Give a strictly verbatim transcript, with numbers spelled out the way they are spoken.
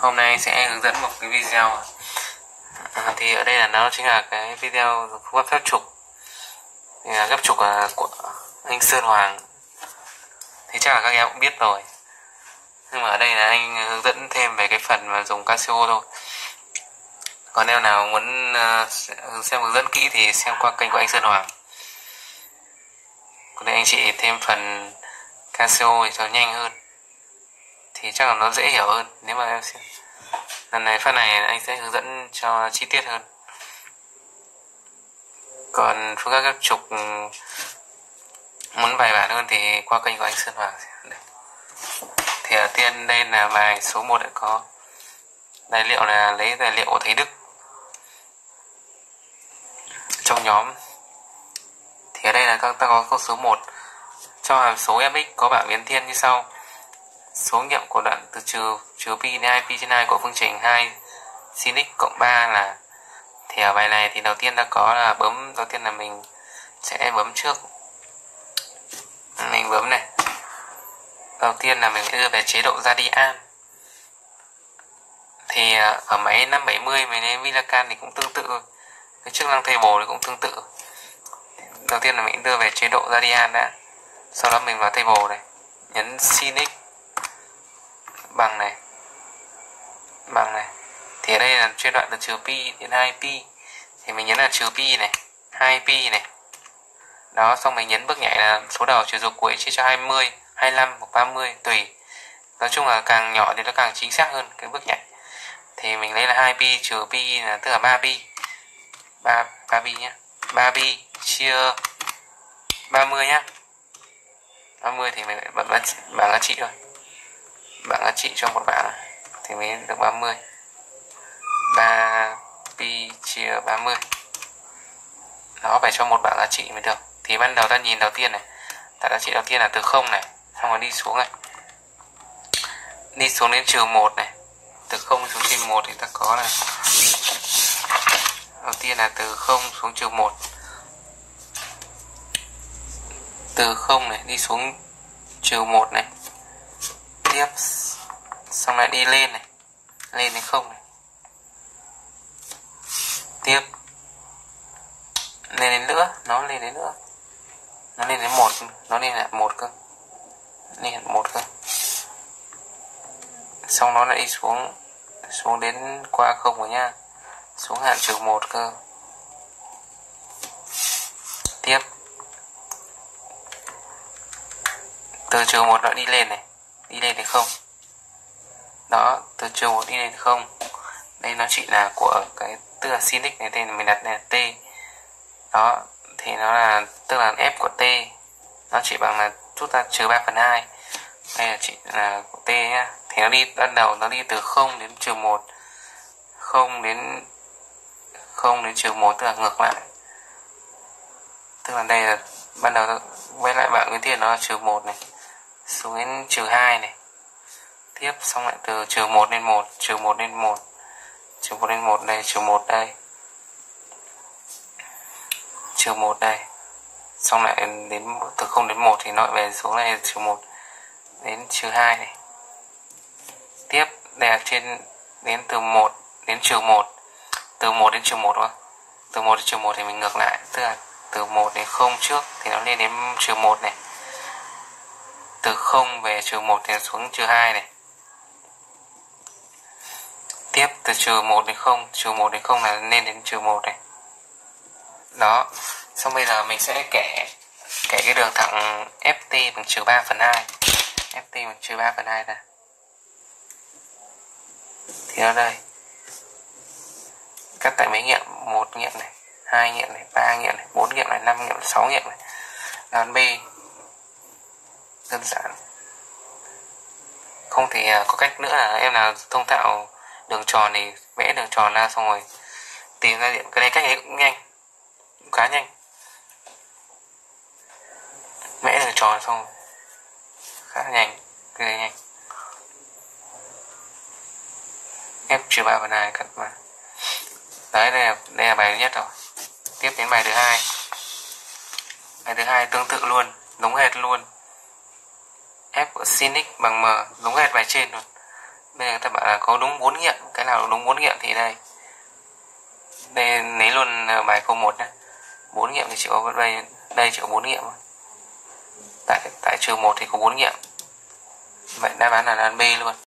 Hôm nay sẽ hướng dẫn một cái video à, thì ở đây là nó chính là cái video phương pháp ghép trục. Thì là ghép trục là của anh Sơn Hoàng, thì chắc là các em cũng biết rồi, nhưng mà ở đây là anh hướng dẫn thêm về cái phần mà dùng Casio thôi. Còn em nào muốn uh, xem hướng dẫn kỹ thì xem qua kênh của anh Sơn Hoàng. Còn đây anh chị thêm phần Casio cho nhanh hơn thì chắc là nó dễ hiểu hơn. Nếu mà em xem lần này phát này anh sẽ hướng dẫn cho chi tiết hơn. Còn phương pháp ghép trục muốn bài bản hơn thì qua kênh của anh Sơn Hoàng. Thì đầu tiên đây là bài số một đã có tài liệu, là lấy tài liệu của thầy Đức trong nhóm. Thì ở đây là ta có câu số một, cho hàm số fx có bảng biến thiên như sau: số nghiệm của đoạn từ trừ trừ pi đến hai pi trên hai của phương trình hai sin x cộng ba là. Thì ở bài này thì đầu tiên ta có là bấm, đầu tiên là mình sẽ bấm trước, mình bấm này. Đầu tiên là mình sẽ đưa về chế độ radian. Thì ở máy năm bảy mươi mình đến Vilacan thì cũng tương tự, cái chức năng table thì cũng tương tự. Đầu tiên là mình đưa về chế độ radian đã, sau đó mình vào table này, nhấn sin x bằng này, bằng này. Thì ở đây là chuyên đoạn từ trừ pi đến hai pi, thì mình nhấn là trừ pi này, hai pi này. Đó, xong mình nhấn bước nhảy là số đầu trừ số cuối chia cho hai mươi, hai mươi lăm hoặc ba mươi tùy. Nói chung là càng nhỏ thì nó càng chính xác hơn cái bước nhảy. Thì mình lấy là hai pi trừ pi là tức là ba pi. ba ba pi nhá. ba pi chia ba mươi nhá. ba mươi thì mình lại bật bảng giá trị thôi. Bảng giá trị cho một bảng thì mới được ba mươi. ba pi chia ba mươi. Đó, phải cho một bảng giá trị mới được. Thì ban đầu ta nhìn đầu tiên này, ta giá trị đầu tiên là từ không này, xong rồi đi xuống này, đi xuống đến trừ một này, từ không xuống trừ một thì ta có là đầu tiên là từ không xuống trừ một, từ không này đi xuống trừ một này, tiếp xong lại đi lên này, lên đến không này, tiếp lên đến nữa, nó lên đến nữa, nó lên đến một, nó lên là một cơ, lên là một cơ, xong nó lại đi xuống, xuống đến qua không rồi nha, xuống hạn trừ một cơ, tiếp từ trừ một nó đi lên này, đi lên đến không. Đó, từ trừ một đi lên không. Đây nó chỉ là của cái, tức là sin x này, tên mình đặt này là t. Đó, thì nó là tức là f của t, nó chỉ bằng là chút ta trừ ba phần hai. Đây là chỉ là của t nhá. Thì nó đi ban đầu nó đi từ không đến trừ một, không đến không đến trừ một, tức là ngược lại. Tức là đây là ban đầu quay lại bảng nguyên tiền nó là trừ một này, xuống đến trừ hai này. Tiếp xong lại từ trừ một lên một, trừ một lên một, trừ một lên một đây, trừ một đây, trừ một đây. Xong lại đến từ không đến một thì nó lại về xuống này trừ một đến trừ hai này. Tiếp đây là trên đến từ một đến trừ một, từ một đến trừ một thôi. Từ một đến trừ một thì mình ngược lại, tức là từ một đến không trước thì nó lên đến trừ một này. Từ không về trừ một thì xuống trừ hai này. Tiếp từ trừ một đến không, trừ một đến không là lên đến trừ một này. Đó, xong bây giờ mình sẽ kẻ kẻ cái đường thẳng ft bằng trừ ba phần hai. Ft bằng trừ ba phần hai ra. Thì ở đây cắt tại mấy nghiệm, một nghiệm này, hai nghiệm này, ba nghiệm này, bốn nghiệm này, năm nghiệm này, sáu nghiệm này. Đáp B đơn giản. Không thì có cách nữa là em nào thông thạo đường tròn thì vẽ đường tròn ra xong rồi tìm ra điểm. Cái này cách ấy cũng nhanh, cũng khá nhanh. Vẽ đường tròn xong khá nhanh, cái này nhanh. F trừ ba phần hai cắt vào. Đấy, đây là, đây là bài thứ nhất rồi. Tiếp đến bài thứ hai. Bài thứ hai tương tự luôn, đúng hệt luôn. F của sin x bằng m, đúng hệt bài trên luôn. Bây giờ người ta bảo là có đúng bốn nghiệm, cái nào đúng bốn nghiệm thì đây. Đây lấy luôn bài câu một nhé. bốn nghiệm thì chỉ có đây, đây chỉ có bốn nghiệm. Tại tại trừ một thì có bốn nghiệm. Vậy đáp án là đáp án B luôn.